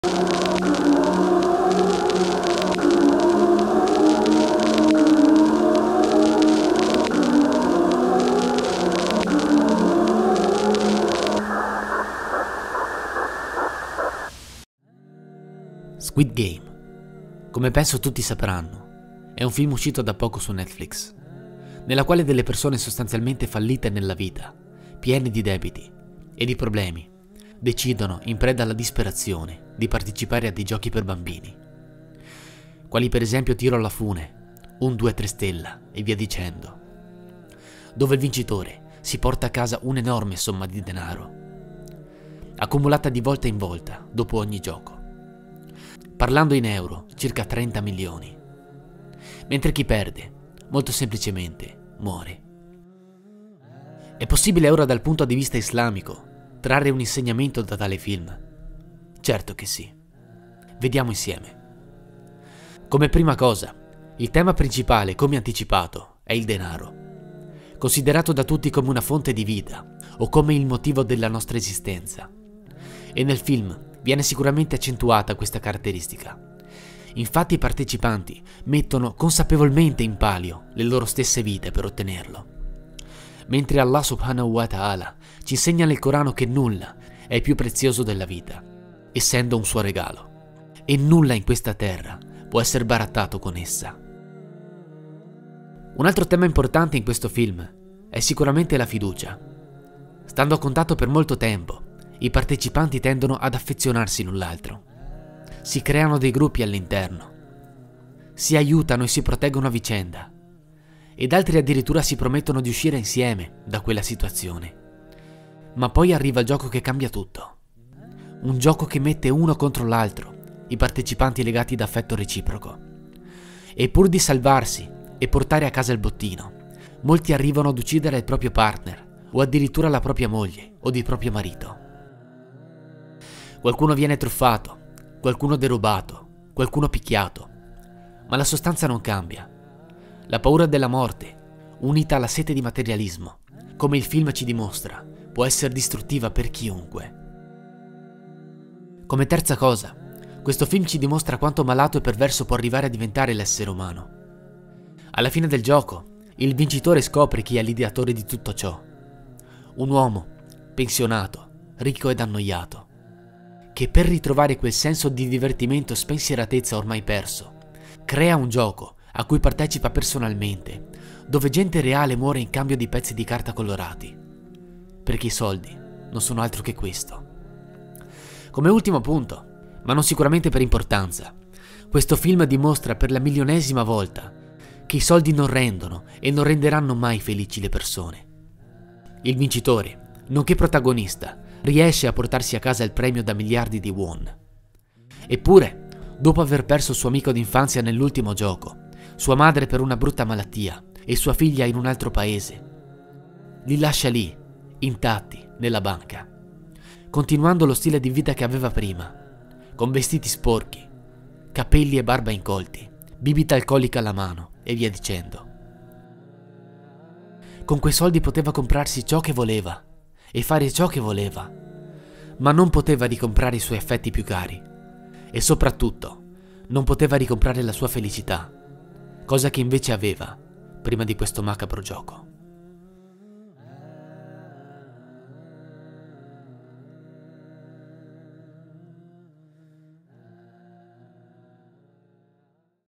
Squid Game, come penso tutti sapranno, è un film uscito da poco su Netflix, nella quale delle persone sostanzialmente fallite nella vita, piene di debiti e di problemi, decidono, in preda alla disperazione, di partecipare a dei giochi per bambini, quali per esempio Tiro alla fune, 1, 2, 3 stella e via dicendo, dove il vincitore si porta a casa un'enorme somma di denaro, accumulata di volta in volta dopo ogni gioco. Parlando in euro, circa 30 milioni. Mentre chi perde, molto semplicemente, muore. È possibile ora dal punto di vista islamico trarre un insegnamento da tale film? Certo che sì. Vediamo insieme. Come prima cosa, il tema principale, come anticipato, è il denaro, considerato da tutti come una fonte di vita o come il motivo della nostra esistenza. E nel film viene sicuramente accentuata questa caratteristica. Infatti i partecipanti mettono consapevolmente in palio le loro stesse vite per ottenerlo. Mentre Allah subhanahu wa ta'ala ci insegna nel Corano che nulla è più prezioso della vita, essendo un suo regalo, e nulla in questa terra può essere barattato con essa. Un altro tema importante in questo film è sicuramente la fiducia. Stando a contatto per molto tempo, i partecipanti tendono ad affezionarsi l'un l'altro. Si creano dei gruppi all'interno. Si aiutano e si proteggono a vicenda. Ed altri addirittura si promettono di uscire insieme da quella situazione. Ma poi arriva il gioco che cambia tutto. Un gioco che mette uno contro l'altro, i partecipanti legati da affetto reciproco. E pur di salvarsi e portare a casa il bottino, molti arrivano ad uccidere il proprio partner o addirittura la propria moglie o il proprio marito. Qualcuno viene truffato, qualcuno derubato, qualcuno picchiato, ma la sostanza non cambia. La paura della morte, unita alla sete di materialismo, come il film ci dimostra, può essere distruttiva per chiunque. Come terza cosa, questo film ci dimostra quanto malato e perverso può arrivare a diventare l'essere umano. Alla fine del gioco, il vincitore scopre chi è l'ideatore di tutto ciò. Un uomo, pensionato, ricco ed annoiato, che per ritrovare quel senso di divertimento e spensieratezza ormai perso, crea un gioco a cui partecipa personalmente, dove gente reale muore in cambio di pezzi di carta colorati, perché i soldi non sono altro che questo. Come ultimo punto, ma non sicuramente per importanza, questo film dimostra per la milionesima volta che i soldi non rendono e non renderanno mai felici le persone. Il vincitore, nonché protagonista, riesce a portarsi a casa il premio da miliardi di won. Eppure, dopo aver perso il suo amico d'infanzia nell'ultimo gioco, sua madre per una brutta malattia e sua figlia in un altro paese, li lascia lì, intatti, nella banca, continuando lo stile di vita che aveva prima, con vestiti sporchi, capelli e barba incolti, bibita alcolica alla mano e via dicendo. Con quei soldi poteva comprarsi ciò che voleva e fare ciò che voleva, ma non poteva ricomprare i suoi affetti più cari e soprattutto non poteva ricomprare la sua felicità, cosa che invece aveva prima di questo macabro gioco.